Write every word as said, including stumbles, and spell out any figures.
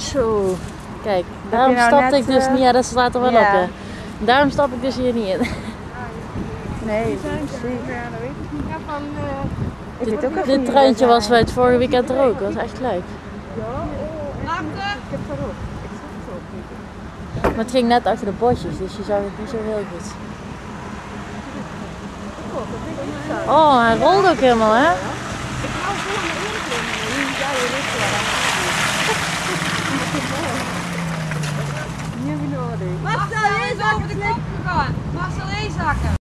Zo. Kijk, daarom nou stapte net, ik dus uh, niet. Ja, dat staat er wel ja. op. Hè. Daarom stap ik dus hier niet in. Nee, precies. Ja, dat weet ik niet. Ja, van, uh, Ik weet ook even Dit niet treintje waar was zijn. bij het vorige weekend er ook. Dat was echt leuk. ik heb erop. Ik zag het ook niet. Maar het ging net achter de bosjes, dus je zag het niet zo heel goed. Oh, hij rolde ook helemaal, hè? Ik hou voor mijn oren. Ja, je weet wel. Niet meer nodig. Marcel, één zakken de kop gegaan. Marcel, één zakken.